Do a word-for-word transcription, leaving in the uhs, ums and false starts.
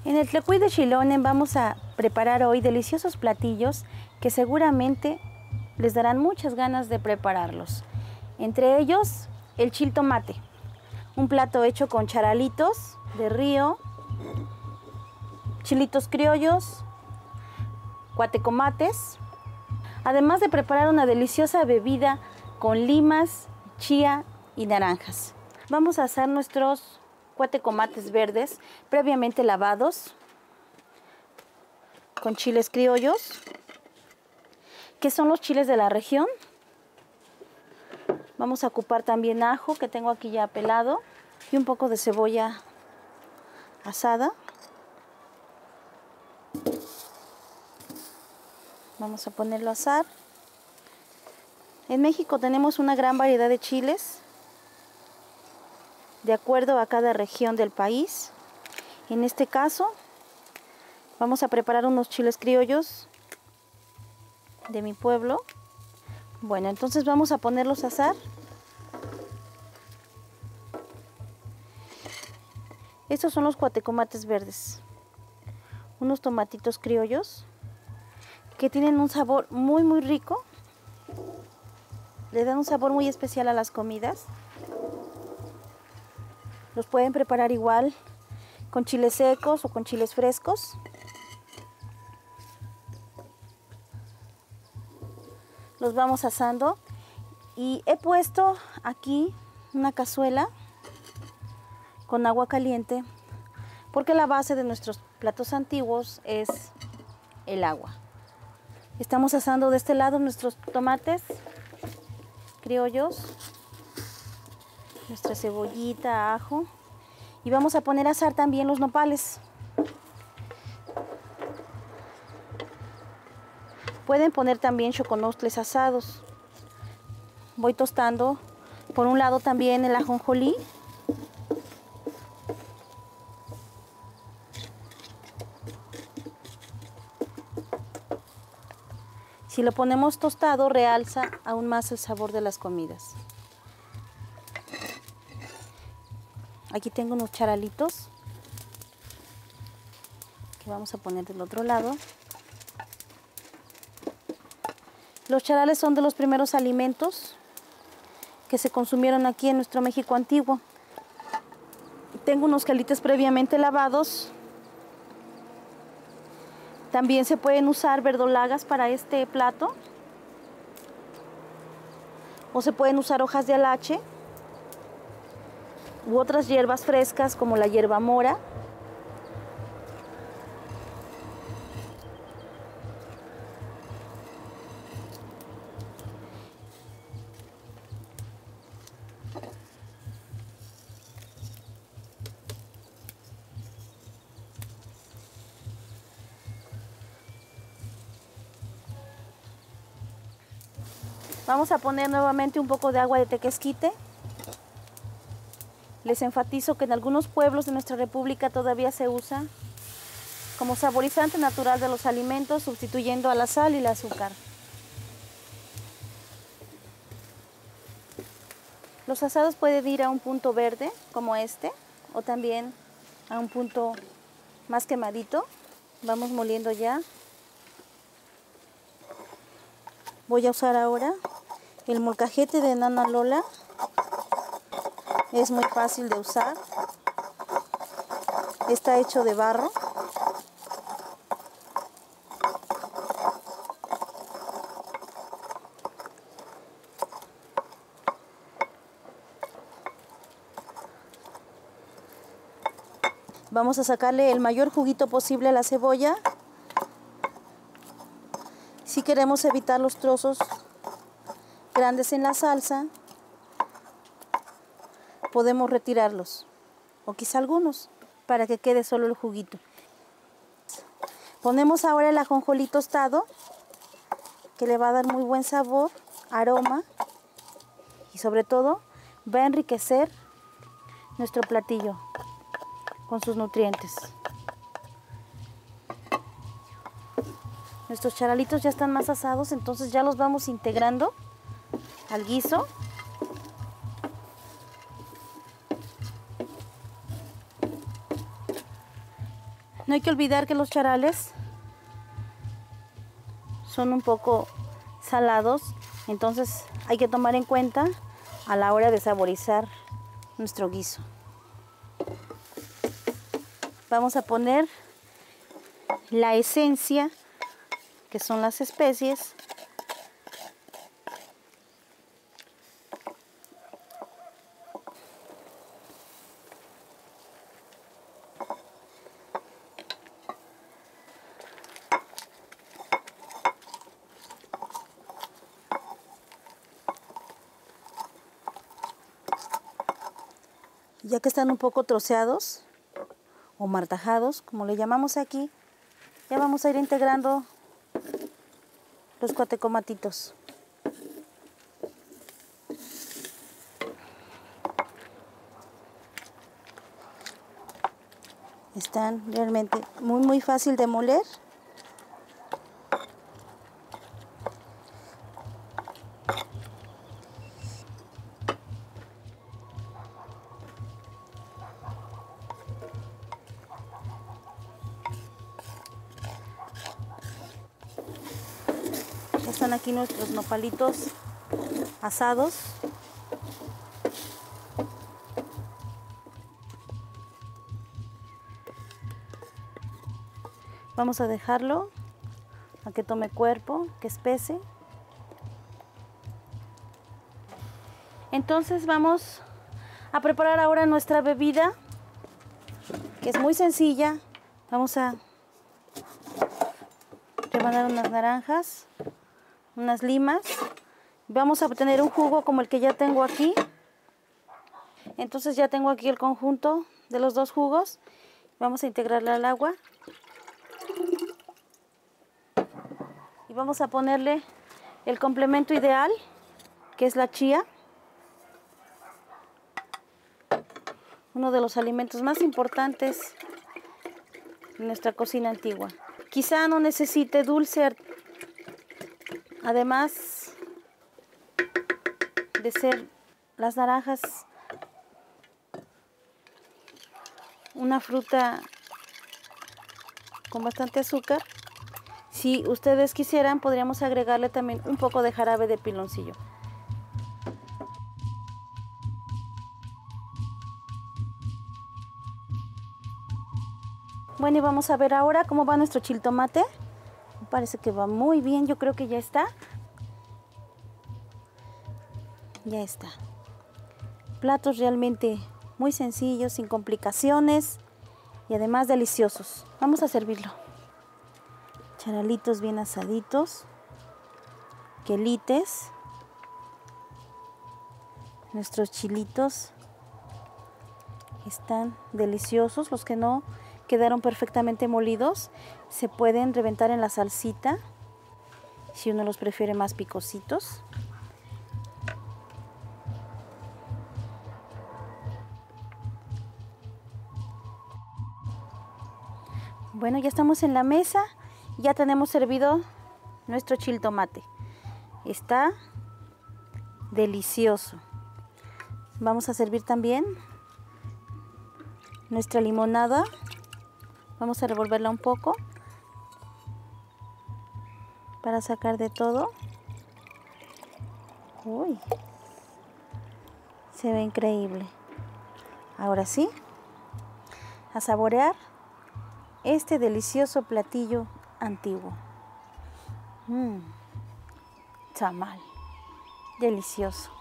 En el Tlecuy de Xilonen vamos a preparar hoy deliciosos platillos que seguramente les darán muchas ganas de prepararlos. Entre ellos, el chiltomate, un plato hecho con charalitos de río, chilitos criollos, cuatecomates, además de preparar una deliciosa bebida con limas, chía y naranjas. Vamos a hacer nuestros cuatecomates verdes previamente lavados con chiles criollos, que son los chiles de la región. Vamos a ocupar también ajo, que tengo aquí ya pelado, y un poco de cebolla asada. Vamos a ponerlo a asar. En México tenemos una gran variedad de chiles, de acuerdo a cada región del país. En este caso, vamos a preparar unos chiles criollos de mi pueblo. Bueno, entonces vamos a ponerlos a asar. Estos son los cuatecomates verdes, unos tomatitos criollos que tienen un sabor muy muy rico, le dan un sabor muy especial a las comidas. Los pueden preparar igual con chiles secos o con chiles frescos. Los vamos asando y he puesto aquí una cazuela con agua caliente porque la base de nuestros platos antiguos es el agua. Estamos asando de este lado nuestros tomates criollos, nuestra cebollita, ajo, y vamos a poner a asar también los nopales. Pueden poner también choconostles asados. Voy tostando por un lado también el ajonjolí. Si lo ponemos tostado, realza aún más el sabor de las comidas. Aquí tengo unos charalitos que vamos a poner del otro lado. Los charales son de los primeros alimentos que se consumieron aquí en nuestro México antiguo. Tengo unos calitos previamente lavados. También se pueden usar verdolagas para este plato, o se pueden usar hojas de alache u otras hierbas frescas como la hierba mora. Vamos a poner nuevamente un poco de agua de tequesquite. Les enfatizo que en algunos pueblos de nuestra república todavía se usa como saborizante natural de los alimentos, sustituyendo a la sal y el azúcar. Los asados pueden ir a un punto verde, como este, o también a un punto más quemadito. Vamos moliendo ya. Voy a usar ahora el molcajete de Nana Lola. Es muy fácil de usar. Está hecho de barro. Vamos a sacarle el mayor juguito posible a la cebolla. Si queremos evitar los trozos grandes en la salsa, podemos retirarlos, o quizá algunos, para que quede solo el juguito. Ponemos ahora el ajonjolí tostado, que le va a dar muy buen sabor, aroma, y sobre todo va a enriquecer nuestro platillo con sus nutrientes. Nuestros charalitos ya están más asados, entonces ya los vamos integrando al guiso. No hay que olvidar que los charales son un poco salados, entonces hay que tomar en cuenta a la hora de saborizar nuestro guiso. Vamos a poner la esencia, que son las especies. Ya que están un poco troceados o martajados, como le llamamos aquí, ya vamos a ir integrando los cuatecomatitos. Están realmente muy muy fácil de moler. Están aquí nuestros nopalitos asados. Vamos a dejarlo a que tome cuerpo, que espese. Entonces vamos a preparar ahora nuestra bebida, que es muy sencilla. Vamos a rebanar unas naranjas, unas limas. Vamos a obtener un jugo como el que ya tengo aquí. Entonces ya tengo aquí el conjunto de los dos jugos. Vamos a integrarle al agua. Y vamos a ponerle el complemento ideal, que es la chía. Uno de los alimentos más importantes en nuestra cocina antigua. Quizá no necesite dulce, además de ser las naranjas una fruta con bastante azúcar. Si ustedes quisieran, podríamos agregarle también un poco de jarabe de piloncillo. Bueno, y vamos a ver ahora cómo va nuestro chiltomate. Me parece que va muy bien, yo creo que ya está. Ya está. Platos realmente muy sencillos, sin complicaciones y además deliciosos. Vamos a servirlo. Charalitos bien asaditos, quelites, nuestros chilitos están deliciosos. Los que no quedaron perfectamente molidos se pueden reventar en la salsita si uno los prefiere más picositos. Bueno, ya estamos en la mesa. Ya tenemos servido nuestro chiltomate. Está delicioso. Vamos a servir también nuestra limonada. Vamos a revolverla un poco para sacar de todo. Uy, se ve increíble. Ahora sí, a saborear este delicioso platillo antiguo. Mmm, tamal, delicioso.